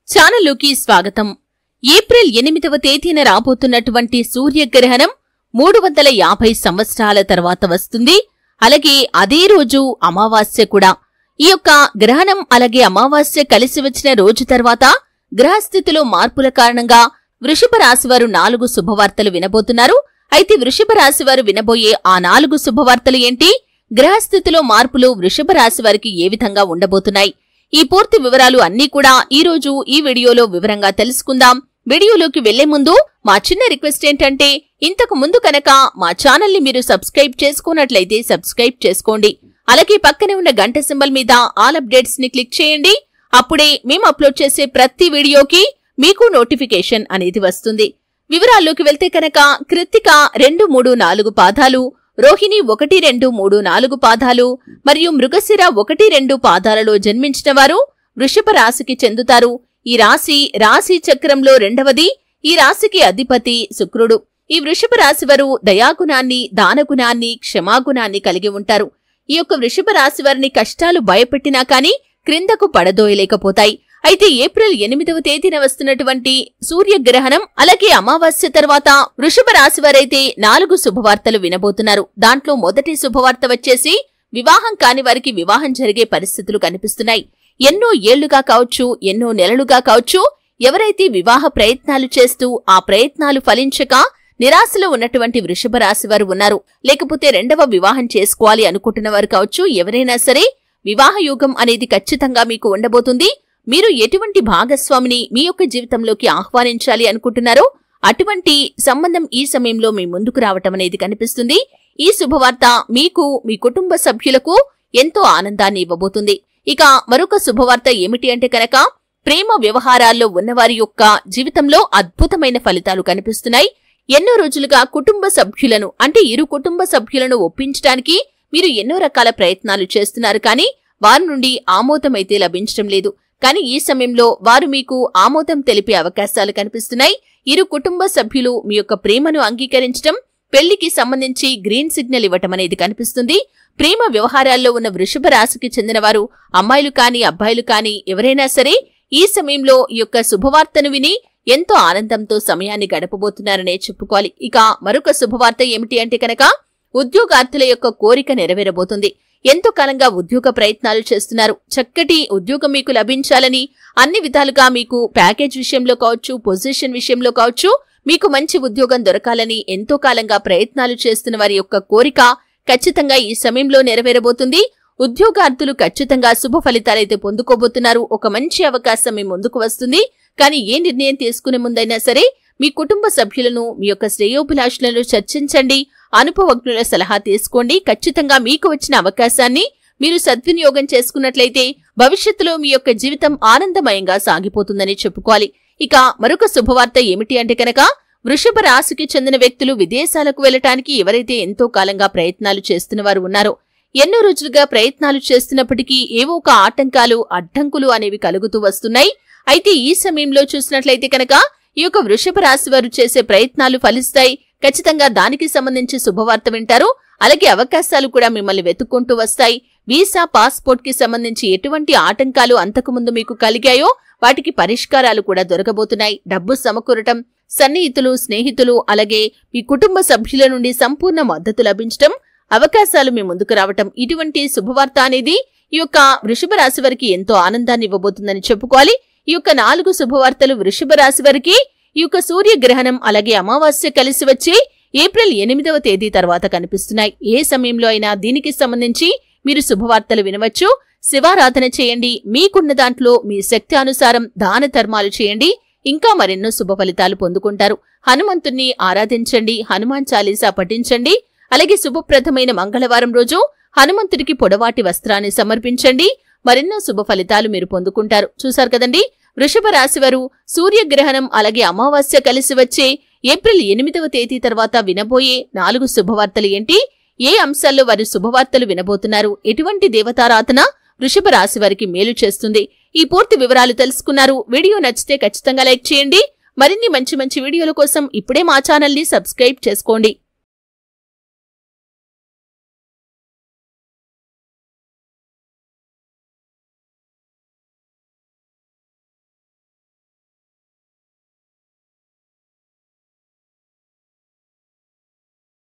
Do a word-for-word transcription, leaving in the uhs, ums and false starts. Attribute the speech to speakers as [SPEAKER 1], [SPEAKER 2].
[SPEAKER 1] ఛానల్లోకి స్వాగతం. ఏప్రిల్ ఎనిమిదవ తేదీన రాబోతున్నటువంటి సూర్యగ్రహణం మూడు వందల యాభై సంవత్సరాల తర్వాత వస్తుంది. అలాగే అదే రోజు అమావాస్య కూడా. ఈ యొక్క గ్రహణం అలాగే అమావాస్య కలిసి వచ్చిన రోజు తర్వాత గ్రహస్థితిలో మార్పుల కారణంగా వృషభ రాశివారు నాలుగు శుభవార్తలు వినబోతున్నారు. అయితే వృషభ రాశివారు వినబోయే ఆ నాలుగు శుభవార్తలు ఏంటి? గ్రహస్థితిలో మార్పులు వృషభ రాశివారికి ఏ విధంగా ఉండబోతున్నాయి? ఈ పూర్తి వివరాలు అన్నీ కూడా ఈ రోజు ఈ వీడియోలో వివరంగా తెలుసుకుందాం. వీడియోలోకి వెళ్లే ముందు మా చిన్న రిక్వెస్ట్ ఏంటంటే, ఇంతకు ముందు కనుక మా ఛానల్ ని మీరు సబ్స్క్రైబ్ చేసుకున్నట్లయితే సబ్స్క్రైబ్ చేసుకోండి. అలాగే పక్కనే ఉన్న గంట సింబల్ మీద ఆల్ అప్డేట్స్ ని క్లిక్ చేయండి. అప్పుడే మేము అప్లోడ్ చేసే ప్రతి వీడియోకి మీకు నోటిఫికేషన్ అనేది వస్తుంది. వివరాల్లోకి వెళ్తే కనుక కృత్తిక రెండు మూడు నాలుగు పాదాలు, రోహిణి ఒకటి రెండు మూడు నాలుగు పాదాలు మరియు మృగశిర ఒకటి రెండు పాదాలలో జన్మించిన వారు వృషభ రాశికి చెందుతారు. ఈ రాశి రాశి చక్రంలో రెండవది. ఈ రాశికి అధిపతి శుక్రుడు. ఈ వృషభ రాశి వారు దయాగుణాన్ని, దానగుణాన్ని, క్షమాగుణాన్ని కలిగి ఉంటారు. ఈ యొక్క వృషభ రాశి వారిని కష్టాలు భయపెట్టినా కాని క్రిందకు పడదోయలేకపోతాయి. అయితే ఏప్రిల్ ఎనిమిదవ తేదీన వస్తున్నటువంటి సూర్యగ్రహణం అలాగే అమావాస్య తర్వాత వృషభ రాశి వారైతే నాలుగు శుభవార్తలు వినబోతున్నారు. దాంట్లో మొదటి శుభవార్త వచ్చేసి వివాహం కాని వారికి వివాహం జరిగే పరిస్థితులు కనిపిస్తున్నాయి. ఎన్నో ఏళ్లుగా కావచ్చు, ఎన్నో నెలలుగా కావచ్చు, ఎవరైతే వివాహ ప్రయత్నాలు చేస్తూ ఆ ప్రయత్నాలు ఫలించక నిరాశలో ఉన్నటువంటి వృషభ రాశి వారు ఉన్నారు. లేకపోతే రెండవ వివాహం చేసుకోవాలి అనుకుంటున్న వారు కావచ్చు, ఎవరైనా సరే వివాహ యోగం అనేది ఖచ్చితంగా మీకు ఉండబోతుంది. మీరు ఎటువంటి భాగస్వామిని మీ యొక్క జీవితంలోకి ఆహ్వానించాలి అనుకుంటున్నారో అటువంటి సంబంధం ఈ సమయంలో మీ ముందుకు రావటం అనేది కనిపిస్తుంది. ఈ శుభవార్త మీకు, మీ కుటుంబ సభ్యులకు ఎంతో ఆనందాన్ని ఇవ్వబోతుంది. ఇక మరొక శుభవార్త ఏమిటి అంటే కనుక ప్రేమ వ్యవహారాల్లో ఉన్నవారి యొక్క జీవితంలో అద్భుతమైన ఫలితాలు కనిపిస్తున్నాయి. ఎన్నో రోజులుగా కుటుంబ సభ్యులను అంటే ఇరు కుటుంబ సభ్యులను ఒప్పించడానికి మీరు ఎన్నో రకాల ప్రయత్నాలు చేస్తున్నారు, కానీ వారి నుండి ఆమోదం అయితే లభించడం లేదు. కానీ ఈ సమయంలో వారు మీకు ఆమోదం తెలిపే అవకాశాలు కనిపిస్తున్నాయి. ఇరు కుటుంబ సభ్యులు మీ యొక్క ప్రేమను అంగీకరించడం, పెళ్లికి సంబంధించి గ్రీన్ సిగ్నల్ ఇవ్వటం అనేది కనిపిస్తుంది. ప్రేమ వ్యవహారాల్లో ఉన్న వృషభ రాశికి చెందిన వారు అమ్మాయిలు కాని అబ్బాయిలు కాని ఎవరైనా సరే ఈ సమయంలో ఈ యొక్క శుభవార్తను విని ఎంతో ఆనందంతో సమయాన్ని గడపబోతున్నారనే చెప్పుకోవాలి. ఇక మరొక శుభవార్త ఏమిటి అంటే కనుక ఉద్యోగార్థుల యొక్క కోరిక నెరవేరబోతుంది. ఎంతో కాలంగా ఉద్యోగ ప్రయత్నాలు చేస్తున్నారు. చక్కటి ఉద్యోగం మీకు లభించాలని, అన్ని విధాలుగా మీకు ప్యాకేజ్ విషయంలో కావచ్చు, పొజిషన్ విషయంలో కావచ్చు, మీకు మంచి ఉద్యోగం దొరకాలని ఎంతో కాలంగా ప్రయత్నాలు చేస్తున్న వారి యొక్క కోరిక ఖచ్చితంగా ఈ సమయంలో నెరవేరబోతుంది. ఉద్యోగార్థులు ఖచ్చితంగా శుభ ఫలితాలైతే పొందుకోబోతున్నారు. ఒక మంచి అవకాశం మీ ముందుకు వస్తుంది. కానీ ఏ నిర్ణయం తీసుకునే ముందైనా సరే మీ కుటుంబ సభ్యులను, మీ యొక్క శ్రేయోభిలాషులను చర్చించండి. అనుభవజ్ఞుల సలహా తీసుకోండి. ఖచ్చితంగా మీకు వచ్చిన అవకాశాన్ని మీరు సద్వినియోగం చేసుకున్నట్లయితే భవిష్యత్తులో మీ యొక్క జీవితం ఆనందమయంగా సాగిపోతుందని చెప్పుకోవాలి. ఇక మరొక శుభవార్త ఏమిటి అంటే కనుక వృషభ రాశికి చెందిన వ్యక్తులు విదేశాలకు వెళ్లటానికి ఎవరైతే ఎంతో కాలంగా ప్రయత్నాలు చేస్తున్న వారు ఉన్నారో, ఎన్నో రోజులుగా ప్రయత్నాలు చేస్తున్నప్పటికీ ఏవో ఒక ఆటంకాలు, అడ్డంకులు అనేవి కలుగుతూ వస్తున్నాయి. అయితే ఈ సమయంలో చూసినట్లయితే కనుక ఈ యొక్క వృషభ రాశి వారు చేసే ప్రయత్నాలు ఫలిస్తాయి. ఖచ్చితంగా దానికి సంబంధించి శుభవార్త వింటారు. అలాగే అవకాశాలు కూడా మిమ్మల్ని వెతుక్కుంటూ వస్తాయి. వీసా, పాస్పోర్ట్ కి సంబంధించి ఎటువంటి ఆటంకాలు అంతకుముందు మీకు కలిగాయో వాటికి పరిష్కారాలు కూడా దొరకబోతున్నాయి. డబ్బు సమకూరటం, సన్నిహితులు, స్నేహితులు అలాగే మీ కుటుంబ సభ్యుల నుండి సంపూర్ణ మద్దతు లభించటం, అవకాశాలు మీ ముందుకు రావటం, ఇటువంటి శుభవార్త అనేది ఈ యొక్క వృషభ రాశి వారికి ఎంతో ఆనందాన్ని ఇవ్వబోతుందని చెప్పుకోవాలి. ఈ యొక్క నాలుగు శుభవార్తలు వృషభ రాశి వారికి ఈ యొక్క సూర్యగ్రహణం అలాగే అమావాస్య కలిసి వచ్చి ఏప్రిల్ ఎనిమిదవ తేదీ తర్వాత కనిపిస్తున్నాయి. ఏ సమయంలో అయినా దీనికి సంబంధించి మీరు శుభవార్తలు వినవచ్చు. శివారాధన చేయండి. మీకున్న దాంట్లో మీ శక్తి అనుసారం దాన ధర్మాలు చేయండి. ఇంకా మరెన్నో శుభ ఫలితాలు పొందుకుంటారు. హనుమంతుణ్ణి ఆరాధించండి. హనుమాన్ చాలీసా పఠించండి. అలాగే శుభప్రదమైన మంగళవారం రోజు హనుమంతుడికి పొడవాటి వస్త్రాన్ని సమర్పించండి. మరెన్నో శుభ ఫలితాలు మీరు పొందుకుంటారు. చూశారు కదండి, వృషభ రాశి వారు సూర్యగ్రహణం అలాగే అమావాస్య కలిసి వచ్చే ఏప్రిల్ ఎనిమిదవ తేదీ తర్వాత వినబోయే నాలుగు శుభవార్తలు ఏంటి? ఏ అంశాల్లో వారు శుభవార్తలు వినబోతున్నారు? ఎటువంటి దేవతారాధన వృషభ రాశి వారికి మేలు చేస్తుంది? ఈ పూర్తి వివరాలు తెలుసుకున్నారు. వీడియో నచ్చితే ఖచ్చితంగా లైక్ చేయండి. మరిన్ని మంచి మంచి వీడియోల కోసం ఇప్పుడే మా ఛానల్ ని సబ్స్క్రైబ్ చేసుకోండి.